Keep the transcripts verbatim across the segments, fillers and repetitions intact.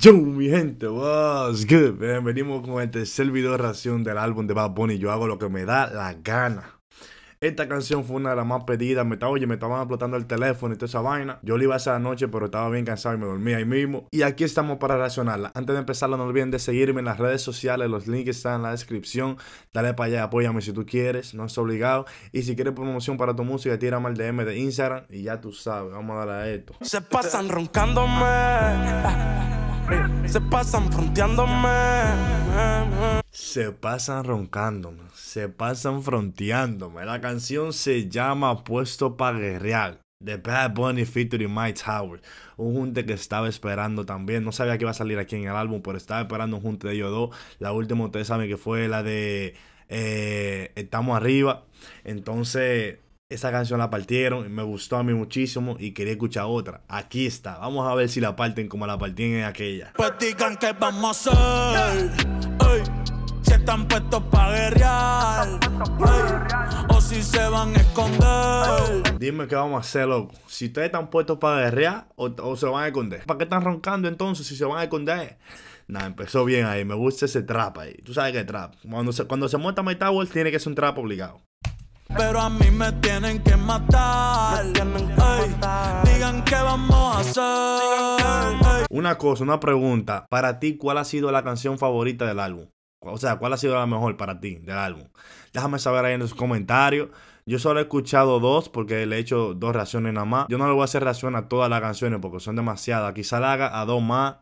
Yo, mi gente, what's good? Bien, venimos con el tercer video de reacción del álbum de Bad Bunny. Yo hago lo que me da la gana. Esta canción fue una de las más pedidas. Me estaba, oye, me estaban explotando el teléfono y toda esa vaina. Yo la iba a hacer anoche, pero estaba bien cansado y me dormí ahí mismo. Y aquí estamos para reaccionarla. Antes de empezarla, no olviden de seguirme en las redes sociales. Los links están en la descripción. Dale para allá, apóyame si tú quieres. No es obligado. Y si quieres promoción para tu música, tírame al D M de Instagram. Y ya tú sabes, vamos a darle a esto. Se pasan roncándome. Se pasan fronteándome. Se pasan roncándome. Se pasan fronteándome. La canción se llama Puesto pa' Guerrear, de Bad Bunny featuring Myles Towers. Un junte que estaba esperando también. No sabía que iba a salir aquí en el álbum, pero estaba esperando un junte de ellos dos. La última, ustedes saben que fue la de eh, Estamos Arriba. Entonces, esa canción la partieron y me gustó a mí muchísimo y quería escuchar otra. Aquí está. Vamos a ver si la parten como la partían en aquella. Pues digan que vamos a hacer. Ey, si están puestos pa' guerrear. Ey, o si se van a esconder. Dime qué vamos a hacer, loco. Si ustedes están puestos para guerrear o, o se van a esconder. ¿Para qué están roncando entonces si se van a esconder? Nada, empezó bien ahí. Me gusta ese trap ahí. Tú sabes que es trap. Cuando se, cuando se muestra Myles Towers tiene que ser un trap obligado. Pero a mí me tienen que matar. Me tienen que Ey, matar. Digan qué vamos a hacer. Ey. Una cosa, una pregunta. Para ti, ¿cuál ha sido la canción favorita del álbum? O sea, ¿cuál ha sido la mejor para ti del álbum? Déjame saber ahí en los comentarios. Yo solo he escuchado dos porque le he hecho dos reacciones nada más. Yo no le voy a hacer reacción a todas las canciones porque son demasiadas. Quizá la haga a dos más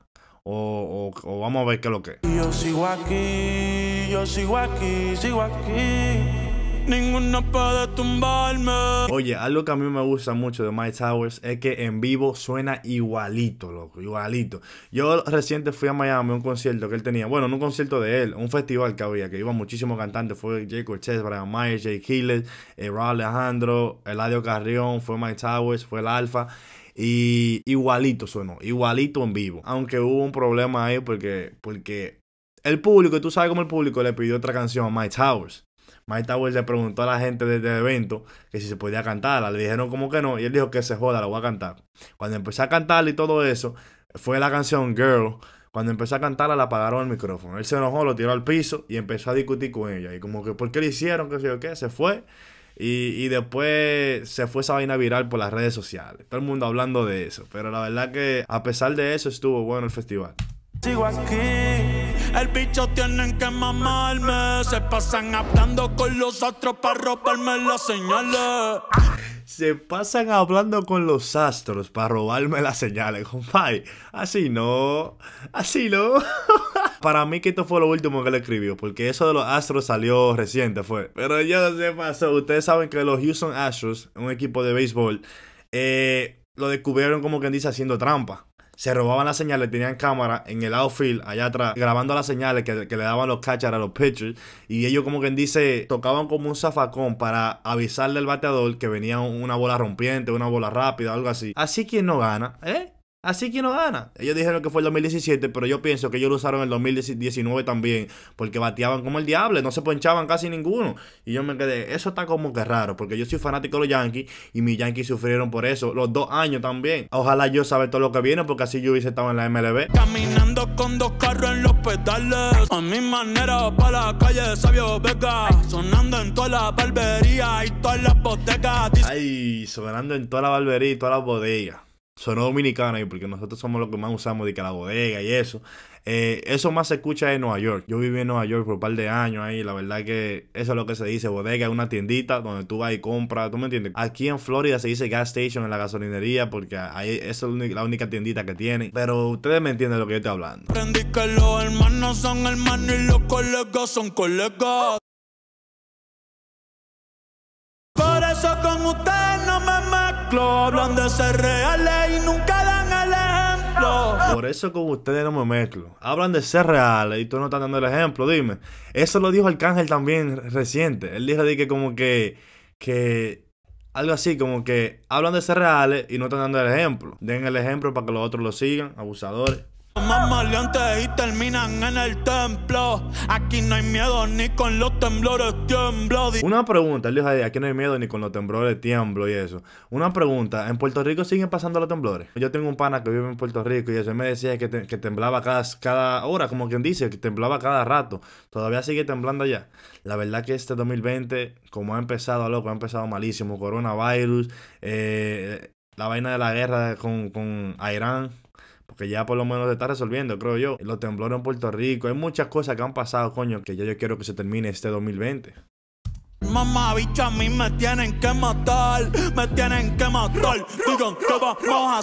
o, o, o vamos a ver qué es lo que es. Yo sigo aquí, yo sigo aquí, sigo aquí. Ninguno puede tumbarme. Oye, algo que a mí me gusta mucho de Myles Towers es que en vivo suena igualito, loco, igualito. Yo reciente fui a Miami a un concierto que él tenía. Bueno, no un concierto de él, un festival que había, que iban muchísimos cantantes. Fue Jay Cortez, Brian Myers, Jay Killer, eh, Raúl Alejandro, Eladio Carrión, fue Myles Towers, fue el Alfa. Y igualito sonó, igualito en vivo. Aunque hubo un problema ahí porque, porque el público, tú sabes cómo el público le pidió otra canción a Myles Towers. Myles Towers le preguntó a la gente del evento que si se podía cantarla. Le dijeron como que no. Y él dijo que se joda, la voy a cantar. Cuando empecé a cantarla y todo eso, fue la canción Girl. Cuando empezó a cantarla, le apagaron el micrófono. Él se enojó, lo tiró al piso y empezó a discutir con ella. Y como que, ¿por qué le hicieron? ¿Qué sé yo qué? Se fue. Y, y después se fue esa vaina viral por las redes sociales. Todo el mundo hablando de eso. Pero la verdad que a pesar de eso estuvo bueno el festival. Sigo aquí, el bicho tienen que mamarme. Se pasan hablando con los astros para robarme las señales. Se pasan hablando con los astros para robarme las señales, compadre. Así no, así no. Para mí que esto fue lo último que le escribió, porque eso de los Astros salió reciente fue. Pero yo no sé qué pasó. Ustedes saben que los Houston Astros, un equipo de béisbol, eh, lo descubrieron como quien dice haciendo trampa. Se robaban las señales, tenían cámara en el outfield, allá atrás, grabando las señales que, que le daban los catchers a los pitchers. Y ellos como quien dice, tocaban como un zafacón para avisarle al bateador que venía una bola rompiente, una bola rápida, algo así. Así quien no gana, ¿eh? Así que no gana. Ellos dijeron que fue el dos mil diecisiete, pero yo pienso que ellos lo usaron en el dos mil diecinueve también, porque bateaban como el diablo, no se ponchaban casi ninguno. Y yo me quedé, eso está como que raro, porque yo soy fanático de los Yankees y mis Yankees sufrieron por eso, los dos años también. Ojalá yo saber todo lo que viene, porque así yo hubiese estado en la M L B. Caminando con dos carros en los pedales, a mi manera para la calle de Sabio Vega, sonando en toda la barbería y todas las bodegas. Ay, sonando en toda la barbería y todas las bodegas. Sonó dominicana ahí porque nosotros somos los que más usamos de que la bodega y eso. Eh, eso más se escucha en Nueva York. Yo viví en Nueva York por un par de años ahí. La verdad que eso es lo que se dice. Bodega es una tiendita donde tú vas y compras. ¿Tú me entiendes? Aquí en Florida se dice gas station en la gasolinería porque ahí esa es la única tiendita que tienen. Pero ustedes me entienden de lo que yo estoy hablando. Aprendí que los hermanos son hermanos y los colegas son colegas. Por eso con ustedes no me mezclo. Hablan de ser reales y nunca dan el ejemplo. Por eso con ustedes no me mezclo. Hablan de ser reales y tú no estás dando el ejemplo, dime. Eso lo dijo Arcángel también reciente. Él dijo de que como que... que algo así, como que hablan de ser reales y no están dando el ejemplo. Den el ejemplo para que los otros lo sigan, abusadores. Mamá maleantes y terminan en el templo. Aquí no hay miedo ni con los temblores tiemblo. Una pregunta, él dijo ahí, aquí no hay miedo ni con los temblores tiemblo y eso. Una pregunta, ¿en Puerto Rico siguen pasando los temblores? Yo tengo un pana que vive en Puerto Rico y eso, él me decía que, te, que temblaba cada, cada hora, como quien dice, que temblaba cada rato. Todavía sigue temblando allá. La verdad que este dos mil veinte, como ha empezado, loco, ha empezado malísimo. Coronavirus, eh, la vaina de la guerra con, con Irán, porque ya por lo menos se está resolviendo, creo yo. Los temblores en Puerto Rico, hay muchas cosas que han pasado, coño, que ya yo quiero que se termine este dos mil veinte. Mamá, bicho, a mí me tienen que matar, me tienen que matar. Digan, ¿qué vamos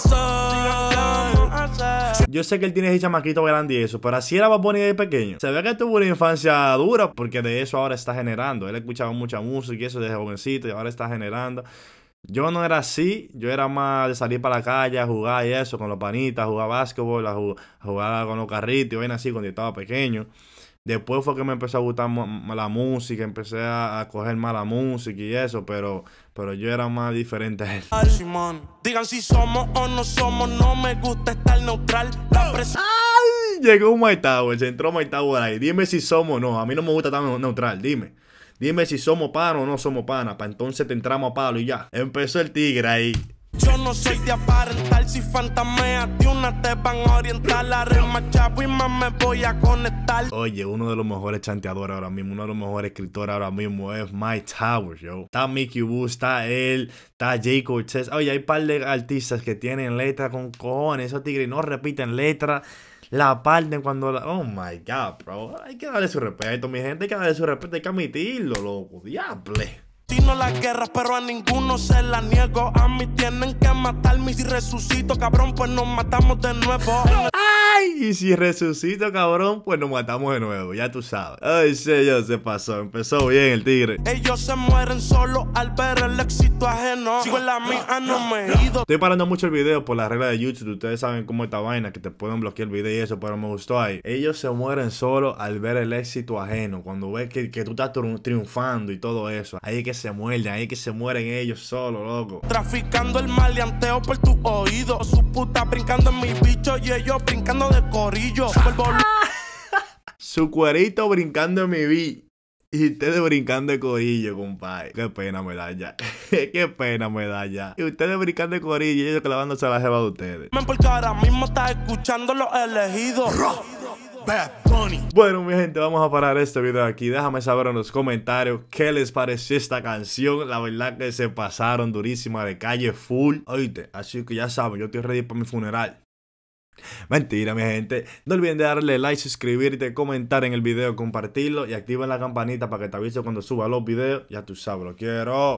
a hacer? Yo sé que él tiene ese chamaquito grande y eso, pero así era Bad Bunny de pequeño. Se ve que tuvo una infancia dura, porque de eso ahora está generando. Él escuchaba mucha música y eso desde jovencito y ahora está generando. Yo no era así, yo era más de salir para la calle a jugar y eso, con los panitas, a jugar básquetbol, a jugar, a jugar con los carritos y vaina así cuando yo estaba pequeño. Después fue que me empezó a gustar la música, empecé a, a coger más la música y eso, pero, pero yo era más diferente a él. Digan si somos o no somos, no me gusta estar neutral. La presión... ¡Ay! Llegó un Mike Tower, se entró Mike Tower ahí. Dime si somos o no, a mí no me gusta estar neutral, dime. Dime si somos pana o no somos pana, para entonces te entramos a palo y ya. Empezó el tigre ahí. Yo no soy de aparentar, si fantameas de una te van a orientar. La rema chavo y más me voy a conectar. Oye, uno de los mejores chanteadores ahora mismo, uno de los mejores escritores ahora mismo es Mike Towers, yo. Está Mickey Wu, está él, está Jay Cortez. Oye, hay un par de artistas que tienen letra con cojones. Esos tigres no repiten letra. La parten cuando la... Oh my God, bro. Hay que darle su respeto, mi gente. Hay que darle su respeto. Hay que admitirlo, loco. Diable. Si no la guerra, pero a ninguno se la niego. A mí tienen que matarme y si resucito, cabrón, pues nos matamos de nuevo. ¡Ay! Y si resucito, cabrón, pues nos matamos de nuevo, ya tú sabes. Ay, señor, se pasó. Empezó bien el tigre. Ellos se mueren solo al ver el éxito ajeno. Sigo en la mía, no me he ido. Estoy parando mucho el video por la regla de YouTube. Ustedes saben cómo esta vaina, que te pueden bloquear el video y eso, pero me gustó ahí. Ellos se mueren solo al ver el éxito ajeno. Cuando ves que, que tú estás triunfando y todo eso. Ahí es que se muerden, ahí es que se mueren ellos solos, loco. Traficando el maleanteo por tu oído. Su puta brincando en mi bicho y ellos brincando de corillo. Su cuerito brincando en mi vi. Y ustedes brincando de corillo, compadre. Qué pena me da ya. Qué pena me da ya. Y ustedes brincando de corillo y ellos clavándose a la jeva de ustedes. Porque ahora mismo estás escuchando los elegidos. Bad Bunny. Bueno, mi gente, vamos a parar este video aquí. Déjame saber en los comentarios qué les pareció esta canción. La verdad que se pasaron durísima de calle full. Oíste, así que ya saben, yo estoy ready para mi funeral. Mentira, mi gente. No olviden de darle like, suscribirte, comentar en el video, compartirlo y activen la campanita para que te avise cuando suba los videos. Ya tú sabes, lo quiero.